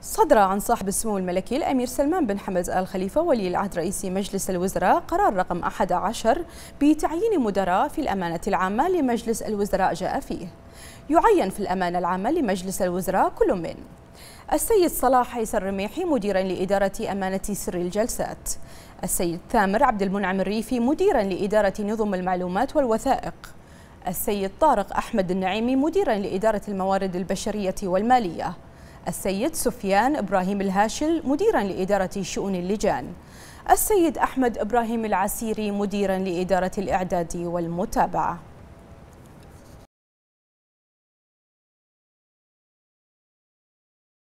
صدر عن صاحب السمو الملكي الأمير سلمان بن حمد آل خليفة ولي العهد رئيس مجلس الوزراء قرار رقم 11 بتعيين مدراء في الأمانة العامة لمجلس الوزراء. جاء فيه يعين في الأمانة العامة لمجلس الوزراء كل من السيد صلاح عيسى الرميحي مديرا لإدارة أمانة سر الجلسات، السيد ثامر عبد المنعم الريفي مديرا لإدارة نظم المعلومات والوثائق، السيد طارق أحمد النعيمي مديرا لإدارة الموارد البشرية والمالية، السيد سفيان إبراهيم الهاشل مديرا لإدارة شؤون اللجان، السيد أحمد إبراهيم العسيري مديرا لإدارة الإعداد والمتابعة.